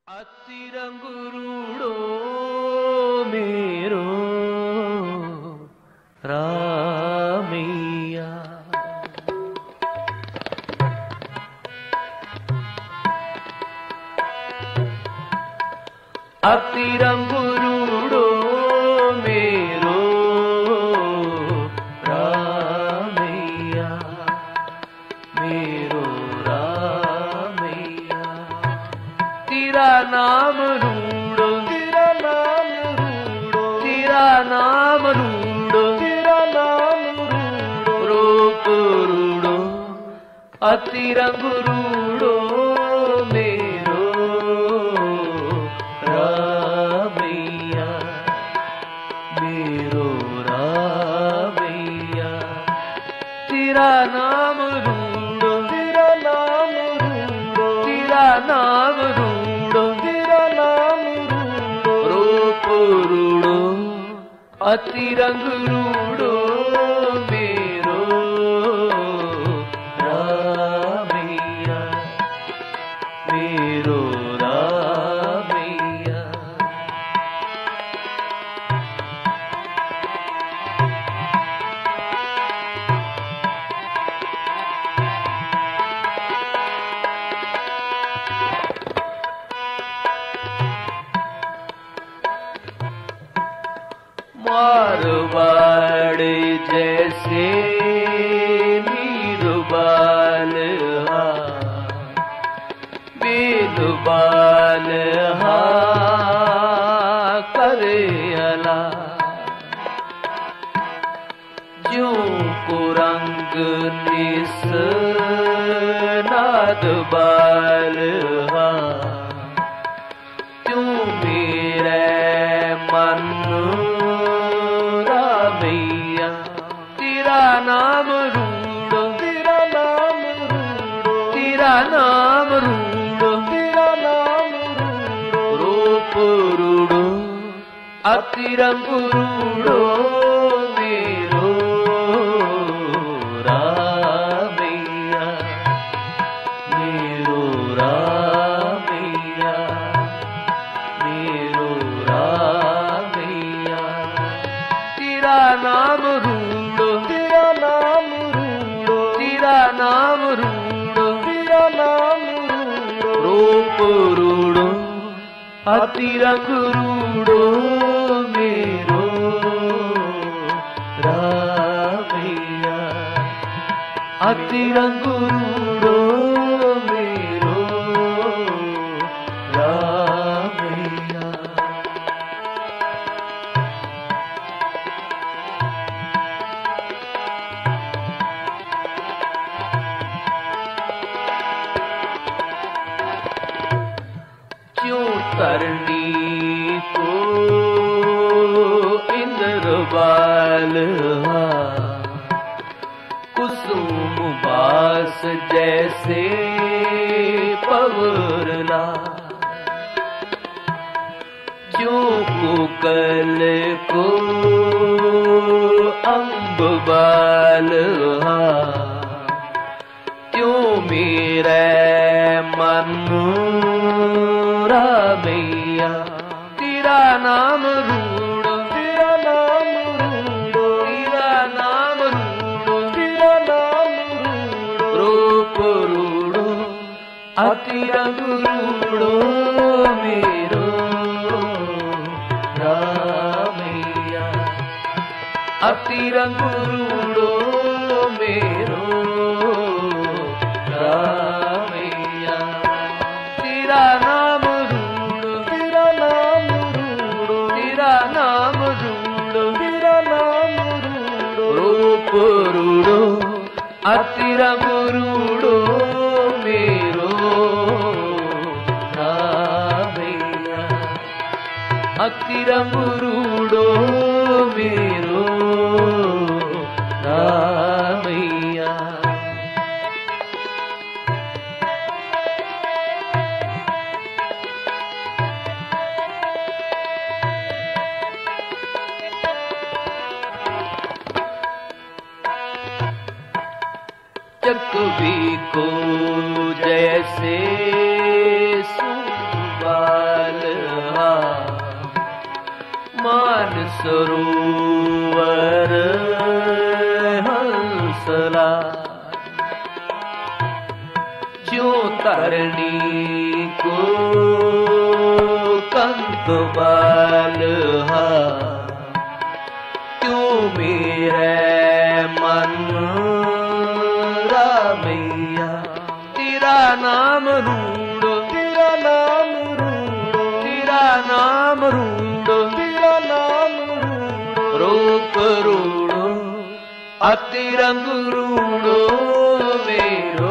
अति रंगुरूड़ो मेरो रामैया। अति रंगुरूड़ो मेरो रामैया, मेरो रामैया। तेरा नाम रूड़ो, तेरा नाम रूड़ो, तेरा नाम रूड़ो, तेरा नाम रूड़ो, रूप रूड़ो, अति रंग रूड़ो मेरो रामैया, मेरो रामैया। तेरा नाम रूड़ो, तेरा नाम रूड़ो, तेरा नाम रूड़ो, तेरा नाम रूड़ो, रूप रूड़ो, अति रंग रूड़ो मेरो रामैया, मेरो रामैया। मारवाड़ जैसे नीरबाल हा, बेलबाल हा करे अला। ज्यों को रंग निस नाद बाल हा, त्यों मेरे मन रामैया। तेरा नाम रूड़ो, तेरा नाम रूड़ो, तेरा नाम रूड़ो, तेरा नाम रूड़ो, रूप रूड़ो, अति रंग रूड़ो मेरो रामैया, मेरो रामैया, मेरो रामैया। तेरा नाम रूड़ो, तेरा नाम रूड़ो, तेरा नाम रूड़ो, तेरा नाम रूड़ो, रूप रूड़ो, अति रंग रूड़ो मेरो रामैया, अति रंग रूड़ो मेरो रामैया। क्यों करनी को इंद्रबाल हा, कुसुम बास जैसे पवरला। क्यों कोकल को अम्ब बाल हा, क्यों मेरे मन रामैया। तेरा नाम रूड़ो, तेरा नाम रूड़ो, तेरा नाम रूड़ो, तेरा नाम रूड़ो, रूप रूड़ो, अति रंग रूड़ो मेरो रामैया, अति रंग रूड़ो मेरो रामैया। तेरा नाम रूड़ो, तेरा नाम रूड़ो, तेरा नाम रूड़ो, तेरा नाम रूड़ो, रूप रूड़ो, अति रंग रूड़ो मेरो रामैया, अति रंग रूड़ो मेरो रामैया। चकवी को जैसे सुबह सरोवर हंसला, जो तरनी को कंत बालहा, क्यों मेरे मन रामैया। तेरा नाम रूड़ो, तेरा नाम रूड़ो, तेरा नाम रूड़ो, तेरा नाम रूड़ो, रूप रूड़ो अतिरंग रूड़ो मेरो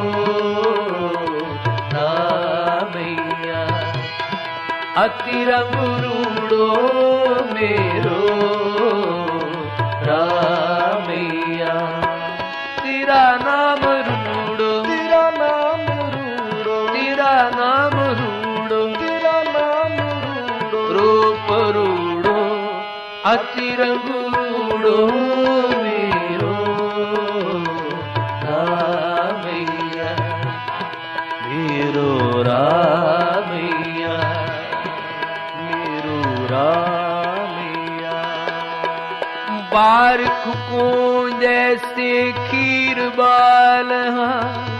रामैया। अतिरंग रूड़ो मेरो रामैया। तेरा नाम रूड़ो, तेरा नाम रूड़ो, तेरा नाम रूड़ो, तेरा नाम रूड़ो, रूप रूड़ो अतिरंग रूड़ो मेरो रामैया। मेरो रामैया, मेरो रामैया। बारिक को जैसे खीर बालहा,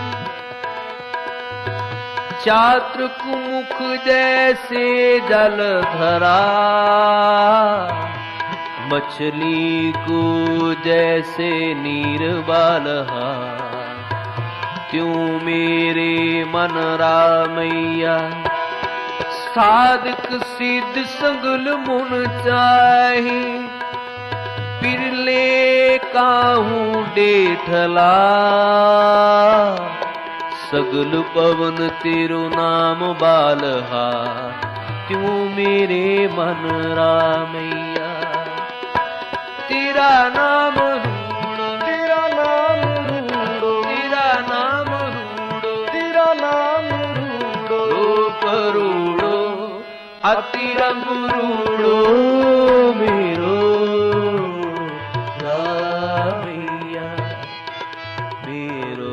चात्र कुमुख जैसे जल धरा, मछली को जैसे नीर बालहा, त्यों मेरे मन रामैया। साधक सिद्ध संगल मुन चाहे, पिरले काहू डेठला, सगल पवन तेरो नाम बालहा, क्यों मेरे मन रामैया। तेरा नाम रूड़ो, तेरा नाम रूड़ो, तेरा नाम रूड़ो, तेरा नाम रूड़ो, रूप रूड़ो अतिरंग रूड़ो मेरो रामैया। मेरो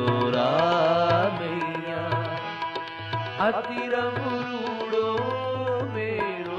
रामैया। अतिरंग रूड़ो मेरो